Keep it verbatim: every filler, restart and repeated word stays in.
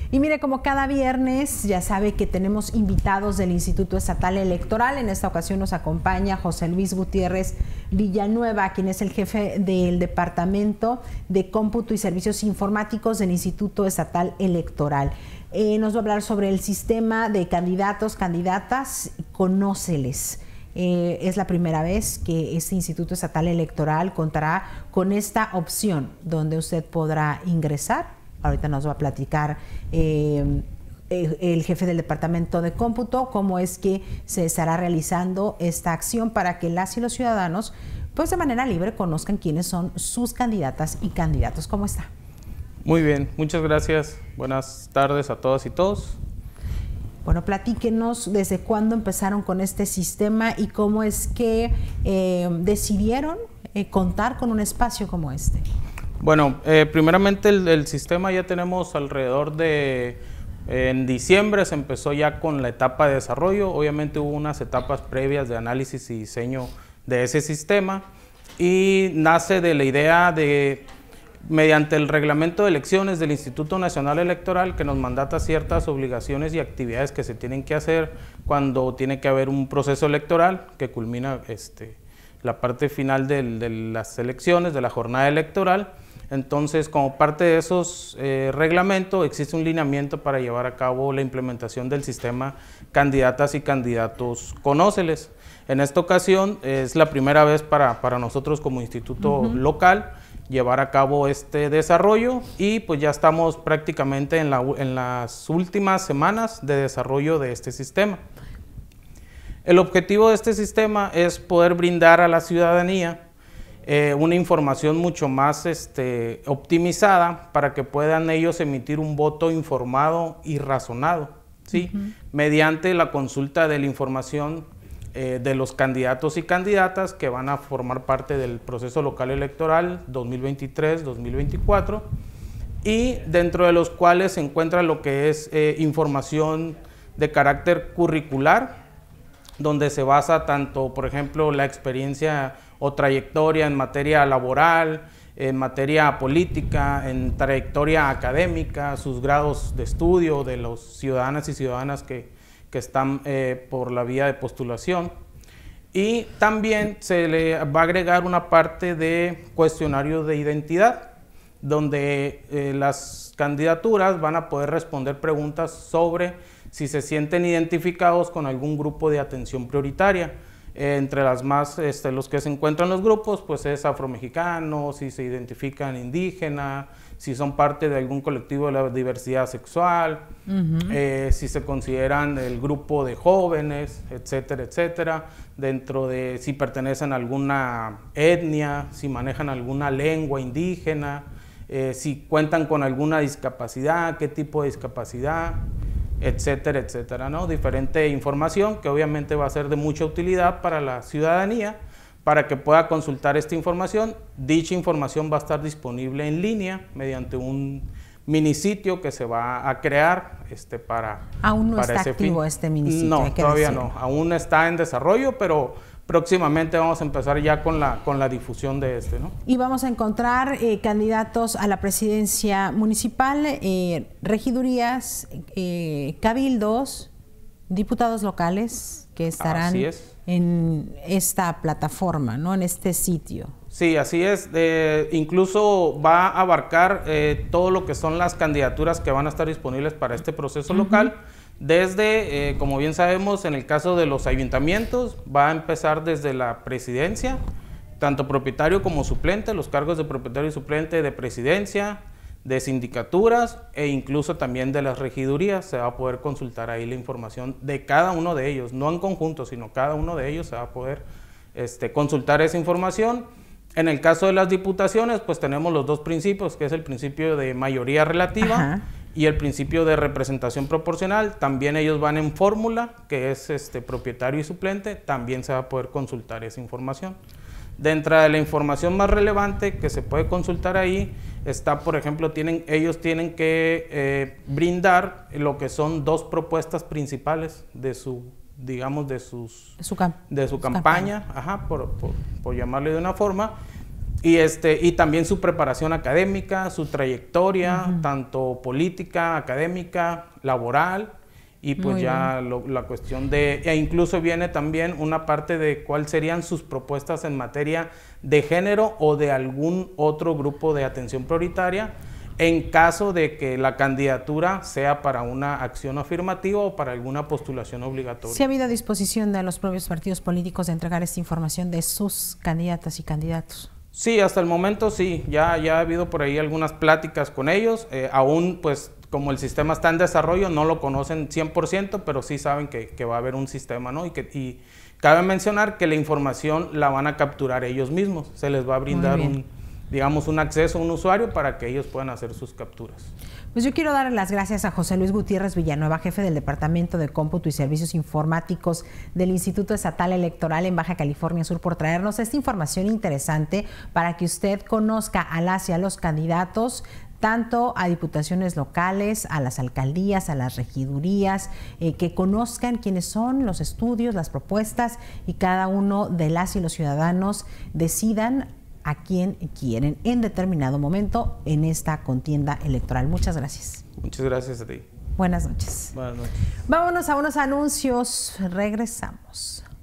Y mire, como cada viernes, ya sabe que tenemos invitados del Instituto Estatal Electoral. En esta ocasión nos acompaña José Luis Gutiérrez Villanueva, quien es el jefe del Departamento de Cómputo y Servicios Informáticos del Instituto Estatal Electoral. Eh, nos va a hablar sobre el sistema de candidatos, candidatas, conóceles. Eh, es la primera vez que este Instituto Estatal Electoral contará con esta opción donde usted podrá ingresar. Ahorita nos va a platicar eh, el, el jefe del Departamento de Cómputo cómo es que se estará realizando esta acción para que las y los ciudadanos, pues de manera libre, conozcan quiénes son sus candidatas y candidatos. ¿Cómo está? Muy bien, muchas gracias. Buenas tardes a todas y todos. Bueno, platíquenos desde cuándo empezaron con este sistema y cómo es que eh, decidieron eh, contar con un espacio como este. Bueno, eh, primeramente el, el sistema ya tenemos alrededor de, eh, en diciembre se empezó ya con la etapa de desarrollo. Obviamente hubo unas etapas previas de análisis y diseño de ese sistema y nace de la idea de, mediante el reglamento de elecciones del Instituto Nacional Electoral, que nos mandata ciertas obligaciones y actividades que se tienen que hacer cuando tiene que haber un proceso electoral que culmina este, la parte final de, de las elecciones, de la jornada electoral. Entonces, como parte de esos eh, reglamentos, existe un lineamiento para llevar a cabo la implementación del sistema candidatas y candidatos conóceles. En esta ocasión es la primera vez para, para nosotros como instituto uh-huh. local llevar a cabo este desarrollo y pues ya estamos prácticamente en, la, en las últimas semanas de desarrollo de este sistema. El objetivo de este sistema es poder brindar a la ciudadanía Eh, una información mucho más este, optimizada para que puedan ellos emitir un voto informado y razonado, ¿sí? Uh-huh. Mediante la consulta de la información eh, de los candidatos y candidatas que van a formar parte del proceso local electoral dos mil veintitrés dos mil veinticuatro y dentro de los cuales se encuentra lo que es eh, información de carácter curricular, donde se basa tanto, por ejemplo, la experiencia o trayectoria en materia laboral, en materia política, en trayectoria académica, sus grados de estudio de los ciudadanas y ciudadanas que, que están eh, por la vía de postulación. Y también se le va a agregar una parte de cuestionario de identidad, donde eh, las candidaturas van a poder responder preguntas sobre si se sienten identificados con algún grupo de atención prioritaria. Eh, entre las más, este, los que se encuentran los grupos, pues es afromexicano, si se identifican indígena, si son parte de algún colectivo de la diversidad sexual, uh-huh. eh, si se consideran el grupo de jóvenes, etcétera, etcétera, dentro de si pertenecen a alguna etnia, si manejan alguna lengua indígena, eh, si cuentan con alguna discapacidad, qué tipo de discapacidad, etcétera, etcétera, ¿no? Diferente información que obviamente va a ser de mucha utilidad para la ciudadanía, para que pueda consultar esta información. Dicha información va a estar disponible en línea mediante un minisitio que se va a crear este, para Aún no para está ese activo fin. este minisitio. No, todavía decirlo. no, aún está en desarrollo, pero próximamente vamos a empezar ya con la, con la difusión de este, ¿no? Y vamos a encontrar eh, candidatos a la presidencia municipal, eh, regidurías, eh, cabildos, diputados locales que estarán en esta plataforma, ¿no? En este sitio. Sí, así es. Eh, incluso va a abarcar eh, todo lo que son las candidaturas que van a estar disponibles para este proceso uh-huh. local. Desde, eh, como bien sabemos, en el caso de los ayuntamientos, va a empezar desde la presidencia, tanto propietario como suplente, los cargos de propietario y suplente de presidencia, de sindicaturas e incluso también de las regidurías. Se va a poder consultar ahí la información de cada uno de ellos, no en conjunto, sino cada uno de ellos se va a poder este, consultar esa información. En el caso de las diputaciones, pues tenemos los dos principios, que es el principio de mayoría relativa, ajá. y el principio de representación proporcional. También ellos van en fórmula, que es este, propietario y suplente, también se va a poder consultar esa información. Dentro de la información más relevante que se puede consultar ahí, está, por ejemplo, tienen, ellos tienen que eh, brindar lo que son dos propuestas principales de su, digamos, de, sus, de su, cam de su, su campaña, campaña. Ajá, por, por, por llamarle de una forma. Y, este, y también su preparación académica, su trayectoria, uh-huh. tanto política, académica, laboral, y pues Muy ya lo, la cuestión de, e incluso viene también una parte de cuáles serían sus propuestas en materia de género o de algún otro grupo de atención prioritaria, en caso de que la candidatura sea para una acción afirmativa o para alguna postulación obligatoria. ¿Sí ha habido disposición de los propios partidos políticos de entregar esta información de sus candidatas y candidatos? Sí, hasta el momento sí, ya, ya ha habido por ahí algunas pláticas con ellos, eh, aún pues como el sistema está en desarrollo no lo conocen cien por ciento, pero sí saben que, que va a haber un sistema, ¿no? Y, que, y cabe mencionar que la información la van a capturar ellos mismos, se les va a brindar un, digamos, un acceso a un usuario para que ellos puedan hacer sus capturas. Pues yo quiero darle las gracias a José Luis Gutiérrez Villanueva, jefe del Departamento de Cómputo y Servicios Informáticos del Instituto Estatal Electoral en Baja California Sur, por traernos esta información interesante para que usted conozca a las y a los candidatos, tanto a diputaciones locales, a las alcaldías, a las regidurías, eh, que conozcan quiénes son los estudios, las propuestas, y cada uno de las y los ciudadanos decidan a quién quieren en determinado momento en esta contienda electoral. Muchas gracias. Muchas gracias a ti. Buenas noches. Buenas noches. Vámonos a unos anuncios. Regresamos.